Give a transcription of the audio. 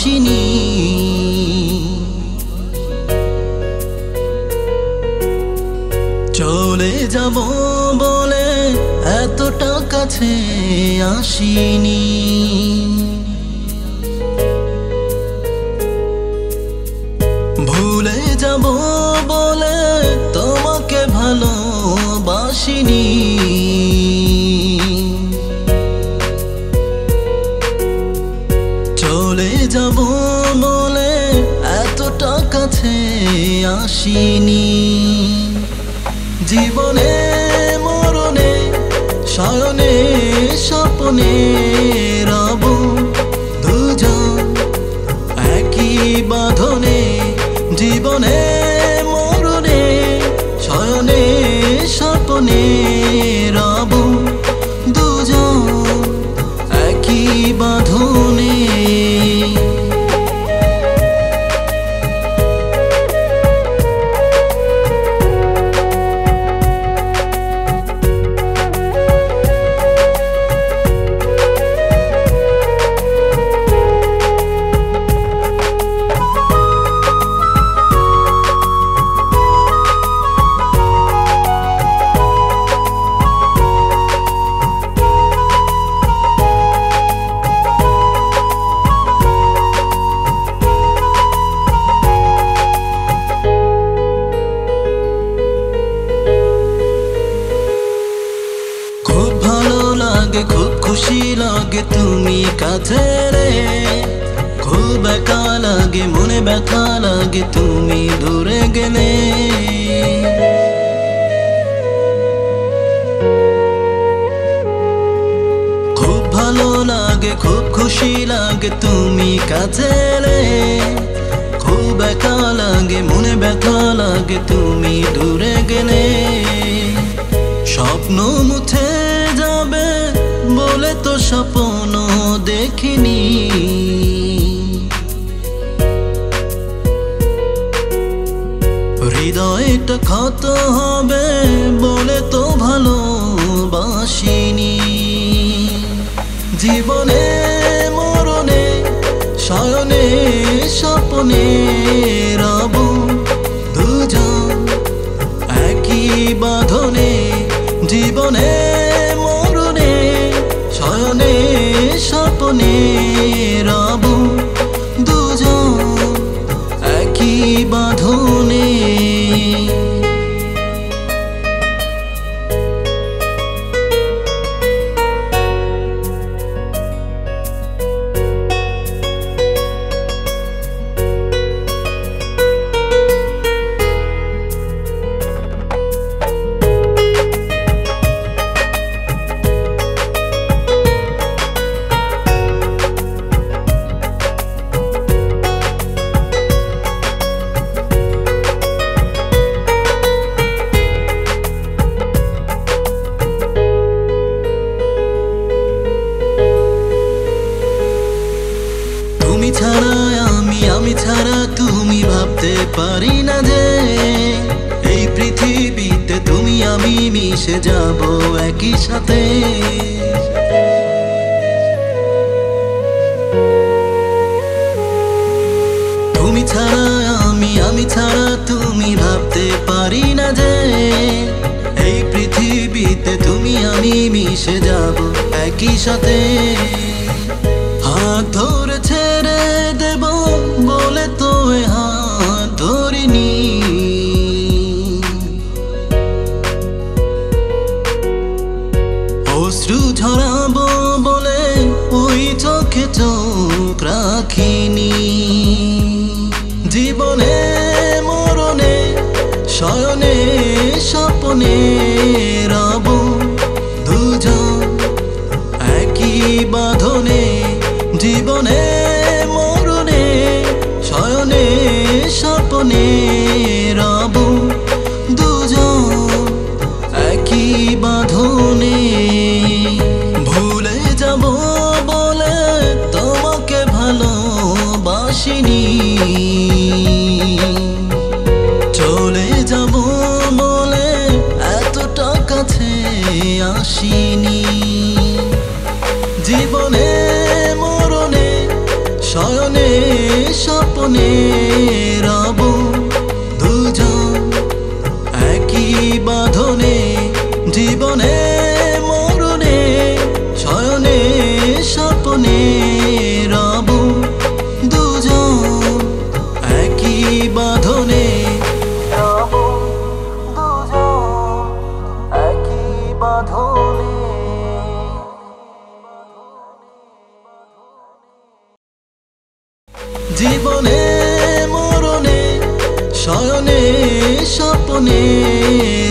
বাসিনি। চলে যাব বলে এতটা কাছে আসিনি। ভুলে যাব বলে তোমাকে ভালোবাসিনি। চলে যাব বলে এতটা কাছে আসিনি। জীবনে মরণে শয়নে স্বপ্নে রব দুজন একই বাঁধনে। জীবনে মরণে শয়নে স্বপ্নে রব দুজন একই বাঁধনে। খুব খুশি লাগে তুমি কাছে রে। খুব একা লাগে মনে ব্যথা লাগে তুমি দূরে গেলে। খুব ভালো লাগে খুব খুশি লাগে তুমি কাছে রে। খুব একা লাগে মনে ব্যথা লাগে তুমি দূরে গেলে। স্বপ্ন মুছে যাবে বলে তো স্বপ্ন দেখিনি। হৃদয়টা ক্ষত হবে বলে তো ভালোবাসিনি। জীবনে মরণে শয়নে স্বপ্নে রব দুজন একই বাঁধনে। জীবনে মরণে শয়নে স্বপ্নে রব দুজন একই বাঁধনে। তুমি ছাড়া আমি ছাড়া তুমি ভাবতে পারি না যে এই পৃথিবীতে তুমি আমি মিশে যাব একই সাথে। তুমি ছাড়া আমি ছাড়া তুমি ভাবতে পারি না যে এই পৃথিবীতে তুমি আমি মিশে যাব একই সাথে। হাত ধরে ছেড়ে দেব বলে তো হাত ধরিনি। অশ্রু ঝরাবো বলে ওই চোখে চোখ রাখিনি। জীবনে মরণে শয়নে স্বপ্নে রব দুজন একই বাঁধনে। জীবনে মরণে শয়নে স্বপ্নে রব দুজন একই বাঁধনে। ভুলে যাব বলে তোমাকে ভালোবাসিনি। চলে যাব বলে এতটা কাছে আসিনি। জীবনে মরণে শয়নে রব দুজন একই বাঁধনে জীবনে মরণে শয়নে স্বপ্নে রব দুজন একই বাঁধনে রব দুজন একই বাঁধনে। জীবনে মরণে শয়নে স্বপ্নে